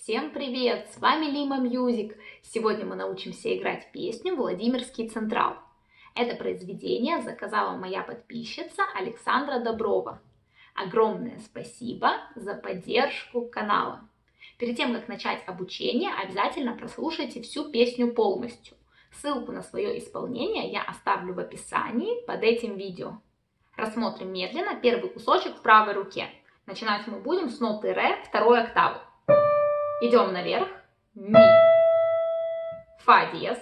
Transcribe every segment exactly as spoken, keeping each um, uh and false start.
Всем привет! С вами Lima Music. Сегодня мы научимся играть песню «Владимирский Централ». Это произведение заказала моя подписчица Александра Доброва. Огромное спасибо за поддержку канала. Перед тем, как начать обучение, обязательно прослушайте всю песню полностью. Ссылку на свое исполнение я оставлю в описании под этим видео. Рассмотрим медленно первый кусочек в правой руке. Начинать мы будем с ноты ре второй октавы. Идем наверх. Ми. Фа диез.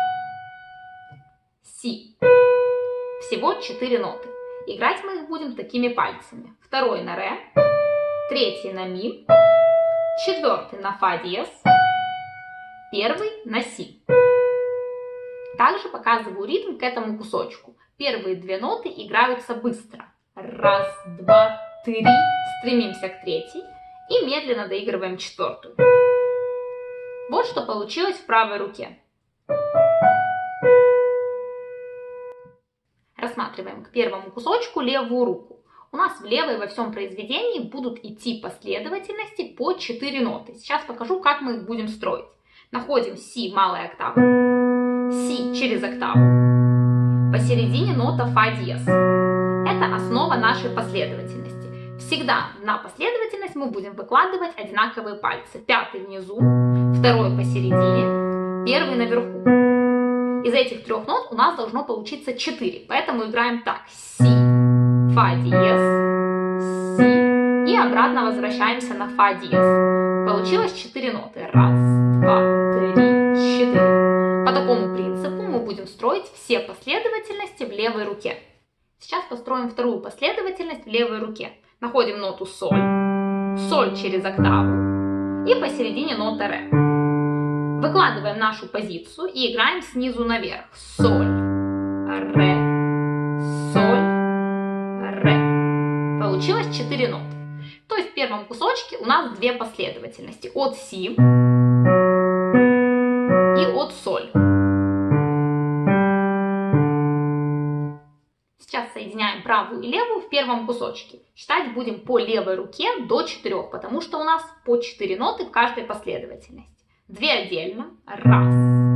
Си. Всего четыре ноты. Играть мы их будем такими пальцами. Второй на ре. Третий на ми. Четвертый на фа диез. Первый на си. Также показываю ритм к этому кусочку. Первые две ноты играются быстро. Раз, два, три. Стремимся к третьей. И медленно доигрываем четвертую. Вот что получилось в правой руке. Рассматриваем к первому кусочку левую руку. У нас в левой во всем произведении будут идти последовательности по четыре ноты. Сейчас покажу, как мы их будем строить. Находим си малая октава. Си через октаву. Посередине нота фа диез. Это основа нашей последовательности. Всегда на последовательность мы будем выкладывать одинаковые пальцы. Пятый внизу, второй посередине, первый наверху. Из этих трех нот у нас должно получиться четыре, поэтому играем так. Си, фа диез, си. И обратно возвращаемся на фа диез. Получилось четыре ноты. Раз, два, три, четыре. По такому принципу мы будем строить все последовательности в левой руке. Сейчас построим вторую последовательность в левой руке. Находим ноту соль, соль через октаву и посередине нота ре. Выкладываем нашу позицию и играем снизу наверх. Соль, ре, соль, ре. Получилось четыре ноты. То есть в первом кусочке у нас две последовательности. От си и от соль. Сейчас соединяем правую и левую в первом кусочке. Считать будем по левой руке до четырех, потому что у нас по четыре ноты в каждой последовательности. Две отдельно. Раз,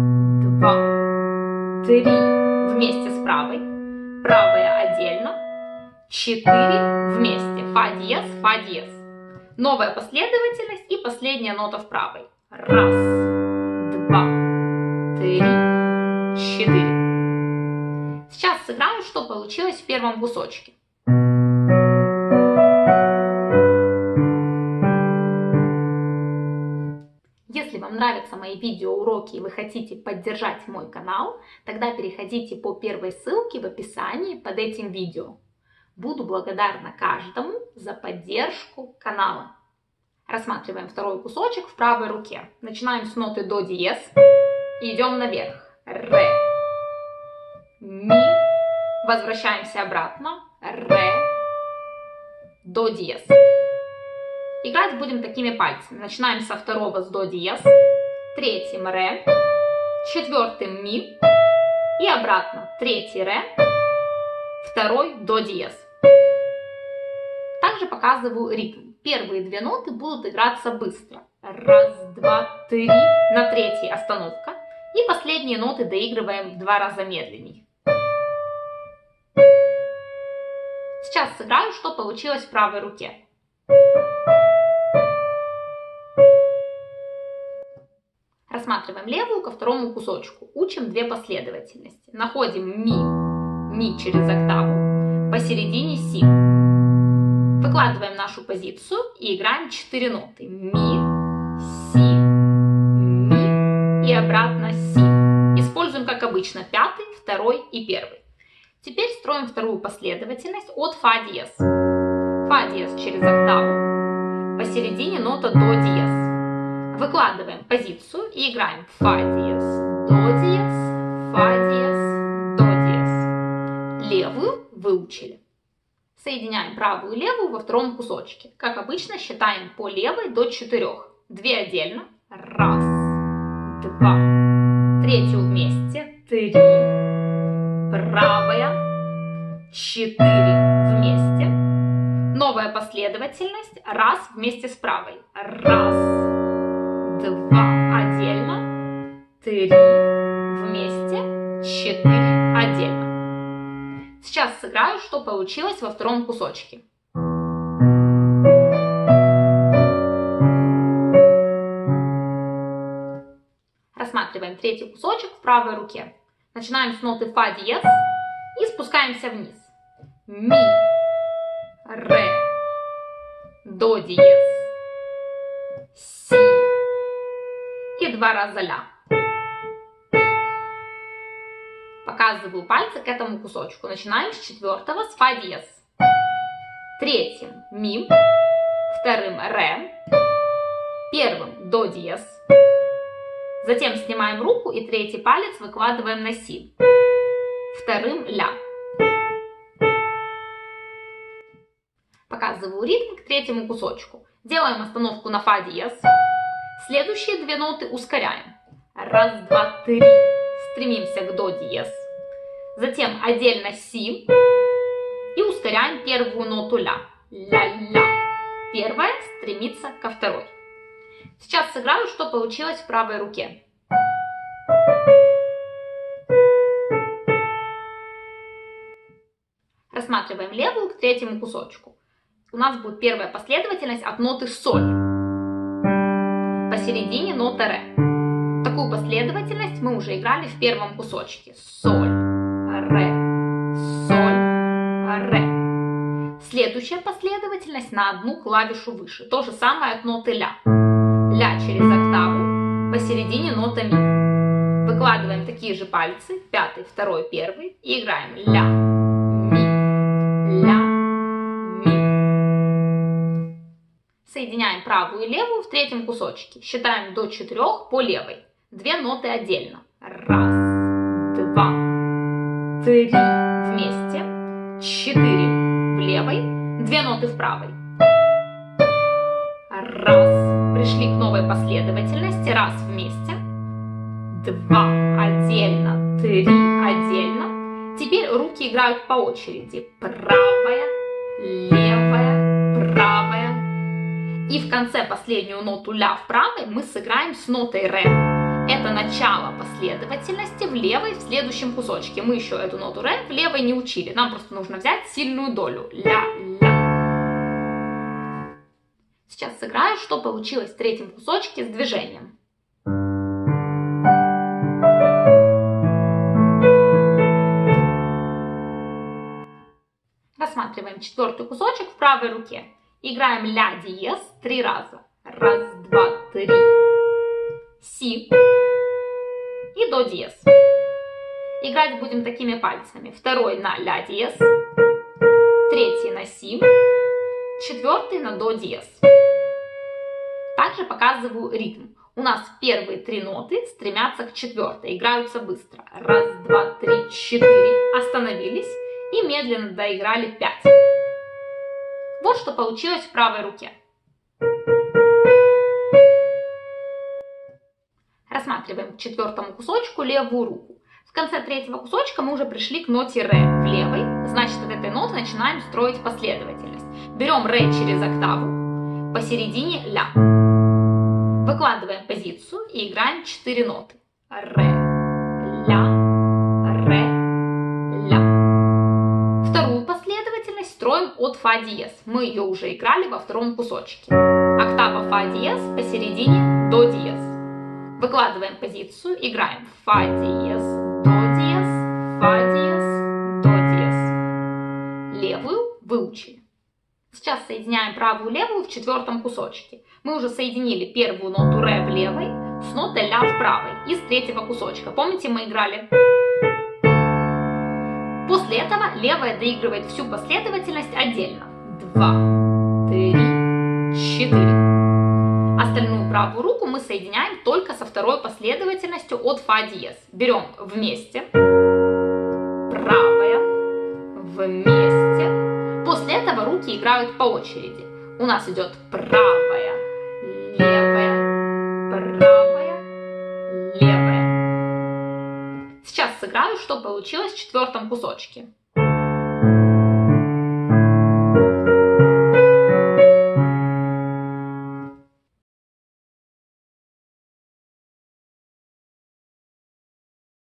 два, три. Вместе с правой. Правая отдельно. Четыре вместе. Фа диез, фа диез. Новая последовательность и последняя нота в правой. Раз, два, три, четыре. Сейчас сыграю, что получилось в первом кусочке. Если вам нравятся мои видеоуроки и вы хотите поддержать мой канал, тогда переходите по первой ссылке в описании под этим видео. Буду благодарна каждому за поддержку канала. Рассматриваем второй кусочек в правой руке. Начинаем с ноты до диез и идем наверх. Ре. Ми, возвращаемся обратно, ре, до диез. Играть будем такими пальцами. Начинаем со второго с до диез, третьим ре, четвертым ми и обратно. Третий ре, второй до диез. Также показываю ритм. Первые две ноты будут играться быстро. Раз, два, три, на третьей остановка. И последние ноты доигрываем в два раза медленнее. Сейчас сыграю, что получилось в правой руке. Рассматриваем левую ко второму кусочку. Учим две последовательности. Находим ми, ми через октаву, посередине си. Выкладываем нашу позицию и играем четыре ноты. Ми, си, ми и обратно си. Используем, как обычно, пятый, второй и первый. Теперь строим вторую последовательность от фа диез. Фа диез через октаву. Посередине нота до диез. Выкладываем позицию и играем фа диез, до диез, фа диез, до диез. Левую выучили. Соединяем правую и левую во втором кусочке. Как обычно, считаем по левой до четырех. Две отдельно. Раз, два. Третью вместе. Три. Правая, четыре вместе. Новая последовательность. Раз вместе с правой. Раз, два отдельно, три вместе, четыре отдельно. Сейчас сыграю, что получилось во втором кусочке. Рассматриваем третий кусочек в правой руке. Начинаем с ноты фа диез и спускаемся вниз. Ми, ре, до диез, си и два раза ля. Показываю пальцы к этому кусочку. Начинаем с четвертого, с фа диез. Третьим ми, вторым ре, первым до диез. Затем снимаем руку и третий палец выкладываем на си. Вторым ля. Показываю ритм к третьему кусочку. Делаем остановку на фа диез. Следующие две ноты ускоряем. Раз, два, три. Стремимся к до диез. Затем отдельно си. И ускоряем первую ноту ля. Ля-ля. Первая стремится ко второй. Сейчас сыграю, что получилось в правой руке. Рассматриваем левую к третьему кусочку. У нас будет первая последовательность от ноты соль. Посередине нота ре. Такую последовательность мы уже играли в первом кусочке. Соль, ре, соль, ре. Следующая последовательность на одну клавишу выше. То же самое от ноты ля. Ля через октаву, посередине нота ми. Выкладываем такие же пальцы, пятый, второй, первый, и играем ля, ми, ля, ми. Соединяем правую и левую в третьем кусочке. Считаем до четырех по левой. Две ноты отдельно. Раз, два, три вместе, четыре в левой, две ноты в правой. Раз. Пришли к новой последовательности. Раз вместе. Два отдельно. Три отдельно. Теперь руки играют по очереди. Правая, левая, правая. И в конце последнюю ноту ля в правой мы сыграем с нотой ре. Это начало последовательности в левой в следующем кусочке. Мы еще эту ноту ре в левой не учили. Нам просто нужно взять сильную долю. Ля, ля. Сейчас сыграю, что получилось в третьем кусочке с движением. Рассматриваем четвертый кусочек в правой руке. Играем ля диез три раза. Раз, два, три. Си. И до диез. Играть будем такими пальцами. Второй на ля диез. Третий на си. Четвертый на до диез. Также показываю ритм. У нас первые три ноты стремятся к четвертой, играются быстро. Раз, два, три, четыре. Остановились и медленно доиграли пять. Вот что получилось в правой руке. Рассматриваем к четвертому кусочку левую руку. В конце третьего кусочка мы уже пришли к ноте ре в левой. Значит, от этой ноты начинаем строить последовательность. Берем ре через октаву, посередине ля. Выкладываем позицию и играем четыре ноты. Ре, ля, ре, ля. Вторую последовательность строим от фа диез. Мы ее уже играли во втором кусочке. Октава фа диез, посередине до диез. Выкладываем позицию, играем фа диез, до диез, фа диез, до диез. Левую выучили. Сейчас соединяем правую и левую в четвертом кусочке. Мы уже соединили первую ноту ре в левой с нотой ля в правой из третьего кусочка. Помните, мы играли? После этого левая доигрывает всю последовательность отдельно. Два, три, четыре. Остальную правую руку мы соединяем только со второй последовательностью от фа диез. Берем вместе, правая, вместе. После этого руки играют по очереди. У нас идет правая, левая, правая, левая. Сейчас сыграю, что получилось в четвертом кусочке.